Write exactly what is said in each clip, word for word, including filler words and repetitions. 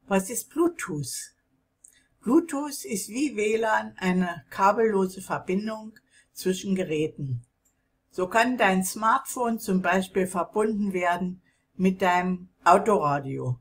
Was ist Bluetooth? Bluetooth ist wie W L A N eine kabellose Verbindung zwischen Geräten. So kann dein Smartphone zum Beispiel verbunden werden mit deinem Autoradio.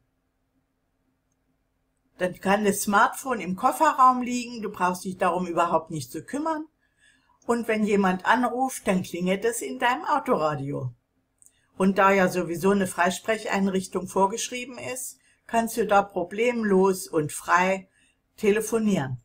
Dann kann das Smartphone im Kofferraum liegen, du brauchst dich darum überhaupt nicht zu kümmern. Und wenn jemand anruft, dann klingelt es in deinem Autoradio. Und da ja sowieso eine Freisprecheinrichtung vorgeschrieben ist, kannst du da problemlos und frei telefonieren.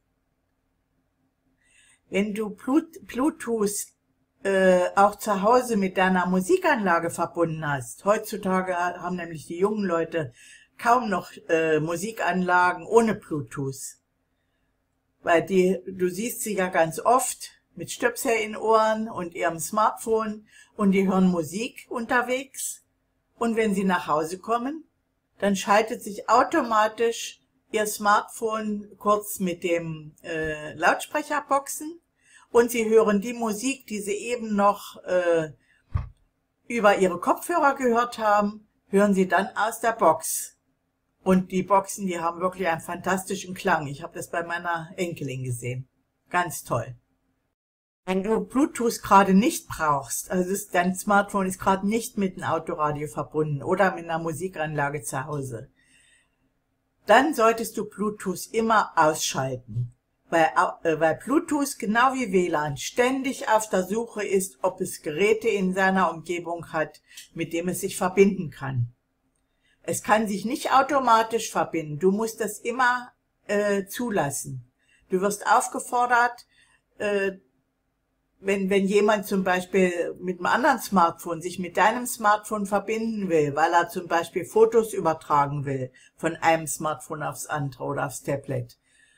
Wenn du Bluetooth äh, auch zu Hause mit deiner Musikanlage verbunden hast, heutzutage haben nämlich die jungen Leute kaum noch äh, Musikanlagen ohne Bluetooth, weil die, du siehst sie ja ganz oft mit Stöpsel in Ohren und ihrem Smartphone und die hören Musik unterwegs und wenn sie nach Hause kommen, dann schaltet sich automatisch ihr Smartphone kurz mit dem äh, Lautsprecherboxen und sie hören die Musik, die sie eben noch äh, über ihre Kopfhörer gehört haben, hören sie dann aus der Box. Und die Boxen, die haben wirklich einen fantastischen Klang. Ich habe das bei meiner Enkelin gesehen. Ganz toll. Wenn du Bluetooth gerade nicht brauchst, also ist, dein Smartphone ist gerade nicht mit einem Autoradio verbunden oder mit einer Musikanlage zu Hause, dann solltest du Bluetooth immer ausschalten, weil, äh, weil Bluetooth genau wie W L A N ständig auf der Suche ist, ob es Geräte in seiner Umgebung hat, mit dem es sich verbinden kann. Es kann sich nicht automatisch verbinden, du musst das immer äh, zulassen. Du wirst aufgefordert, äh, Wenn, wenn jemand zum Beispiel mit einem anderen Smartphone sich mit deinem Smartphone verbinden will, weil er zum Beispiel Fotos übertragen will von einem Smartphone aufs andere oder aufs Tablet,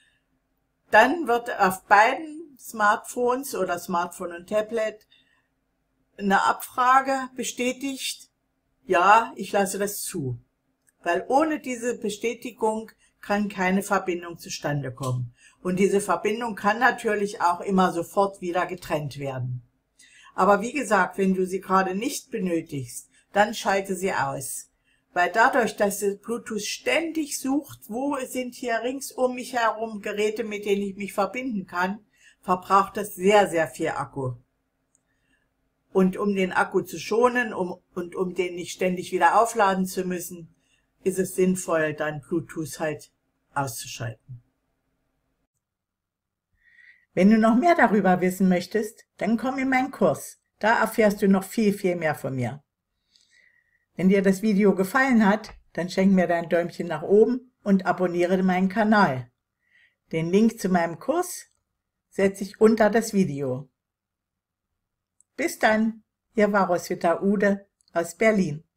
dann wird auf beiden Smartphones oder Smartphone und Tablet eine Abfrage bestätigt, ja, ich lasse das zu. Weil ohne diese Bestätigung kann keine Verbindung zustande kommen. Und diese Verbindung kann natürlich auch immer sofort wieder getrennt werden. Aber wie gesagt, wenn du sie gerade nicht benötigst, dann schalte sie aus. Weil dadurch, dass das Bluetooth ständig sucht, wo sind hier rings um mich herum Geräte, mit denen ich mich verbinden kann, verbraucht das sehr, sehr viel Akku. Und um den Akku zu schonen um, und um den nicht ständig wieder aufladen zu müssen, ist es sinnvoll, dann Bluetooth halt auszuschalten. Wenn du noch mehr darüber wissen möchtest, dann komm in meinen Kurs. Da erfährst du noch viel, viel mehr von mir. Wenn dir das Video gefallen hat, dann schenk mir dein Däumchen nach oben und abonniere meinen Kanal. Den Link zu meinem Kurs setze ich unter das Video. Bis dann, hier war Roswitha Ude aus Berlin.